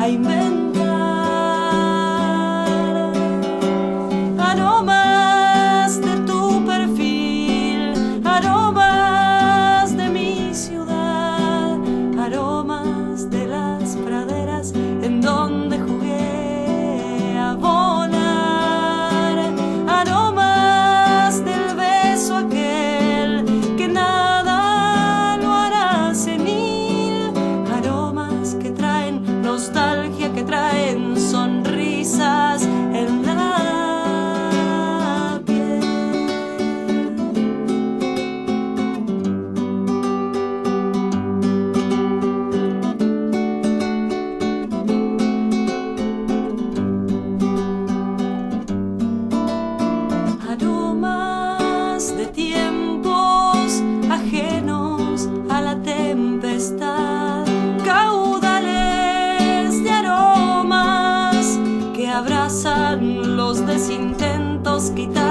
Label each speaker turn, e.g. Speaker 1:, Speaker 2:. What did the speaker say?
Speaker 1: inventar. Aromas de tu perfil, aromas de mi ciudad, aromas de las praderas en donde jugué a volar, aromas del beso aquel que nada lo hará senil, aromas que traen nostalgia, que traen sonrisas en la piel. Aromas de tiempos ajenos a la tempestad, caudales de aromas que abrazan los desintentos, quitar